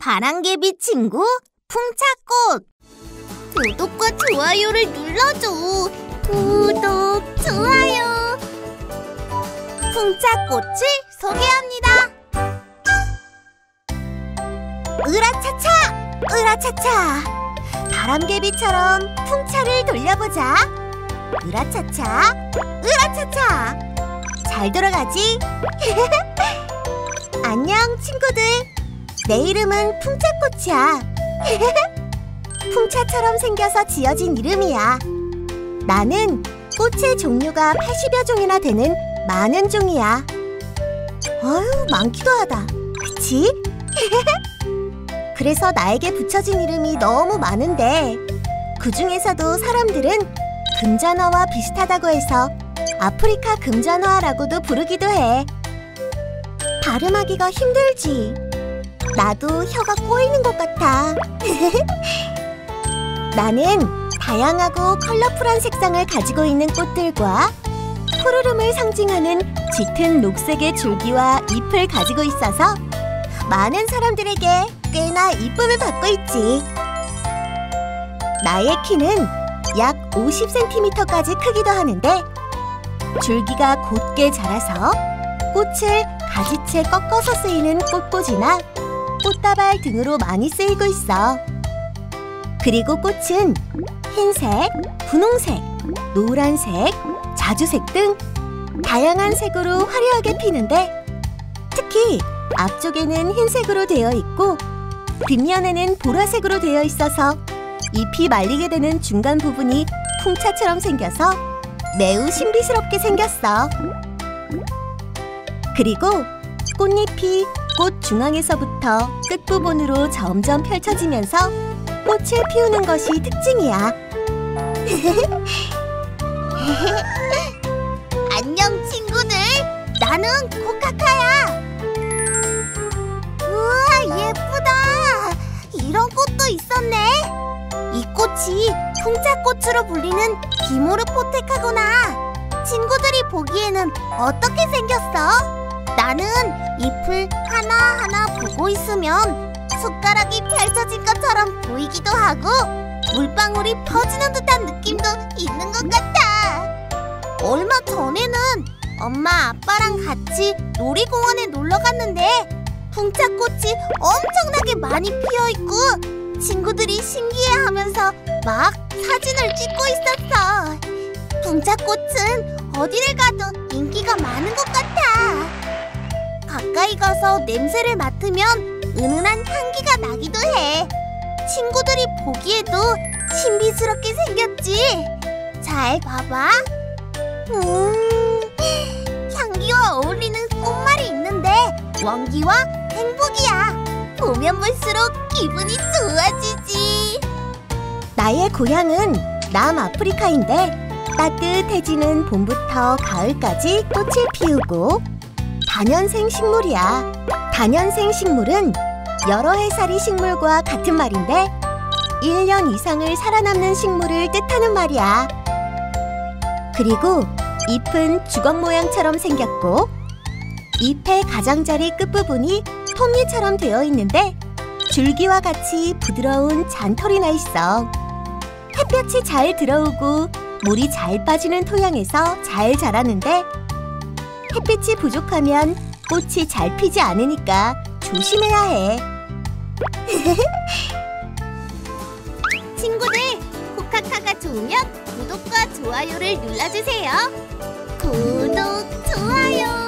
바람개비 친구 풍차꽃. 구독과 좋아요를 눌러줘. 구독, 좋아요. 풍차꽃을 소개합니다. 으라차차! 으라차차! 바람개비처럼 풍차를 돌려보자. 으라차차! 으라차차! 잘 돌아가지? 안녕 친구들. 내 이름은 풍차꽃이야. 풍차처럼 생겨서 지어진 이름이야. 나는 꽃의 종류가 80여 종이나 되는 많은 종이야. 어휴, 많기도 하다. 그치? 그래서 나에게 붙여진 이름이 너무 많은데 그 중에서도 사람들은 금잔화와 비슷하다고 해서 아프리카 금잔화라고도 부르기도 해. 발음하기가 힘들지. 나도 혀가 꼬이는 것 같아. 나는 다양하고 컬러풀한 색상을 가지고 있는 꽃들과 푸르름을 상징하는 짙은 녹색의 줄기와 잎을 가지고 있어서 많은 사람들에게 꽤나 이쁨을 받고 있지. 나의 키는 약 50cm까지 크기도 하는데 줄기가 곧게 자라서 꽃을 가지채 꺾어서 쓰이는 꽃꽂이나 꽃다발 등으로 많이 쓰이고 있어. 그리고 꽃은 흰색, 분홍색, 노란색, 자주색 등 다양한 색으로 화려하게 피는데 특히 앞쪽에는 흰색으로 되어 있고 뒷면에는 보라색으로 되어 있어서 잎이 말리게 되는 중간 부분이 풍차처럼 생겨서 매우 신비스럽게 생겼어. 그리고 꽃잎이 꽃 중앙에서부터 끝부분으로 점점 펼쳐지면서 꽃을 피우는 것이 특징이야. 안녕 친구들, 나는 코카카야. 우와, 예쁘다. 이런 꽃도 있었네. 이 꽃이 풍차꽃으로 불리는 디모르포테카구나. 친구들이 보기에는 어떻게 생겼어? 나는 잎을 하나하나 보고 있으면 숟가락이 펼쳐진 것처럼 보이기도 하고 물방울이 퍼지는 듯한 느낌도 있는 것 같아. 얼마 전에는 엄마 아빠랑 같이 놀이공원에 놀러 갔는데 풍차꽃이 엄청나게 많이 피어있고 친구들이 신기해하면서 막 사진을 찍고 있었어. 풍차꽃은 어디를 가도 인기가 많은 것 같아. 가까이 가서 냄새를 맡으면 은은한 향기가 나기도 해. 친구들이 보기에도 신비스럽게 생겼지? 잘 봐봐. 향기와 어울리는 꽃말이 있는데 원기와 행복이야. 보면 볼수록 기분이 좋아지지. 나의 고향은 남아프리카인데 따뜻해지는 봄부터 가을까지 꽃을 피우고 다년생 식물이야. 다년생 식물은 여러 해살이 식물과 같은 말인데 1년 이상을 살아남는 식물을 뜻하는 말이야. 그리고 잎은 주걱 모양처럼 생겼고 잎의 가장자리 끝부분이 톱니처럼 되어 있는데 줄기와 같이 부드러운 잔털이 나 있어. 햇볕이 잘 들어오고 물이 잘 빠지는 토양에서 잘 자라는데 햇빛이 부족하면 꽃이 잘 피지 않으니까 조심해야 해. 친구들, 코카카가 좋으면 구독과 좋아요를 눌러주세요. 구독, 좋아요.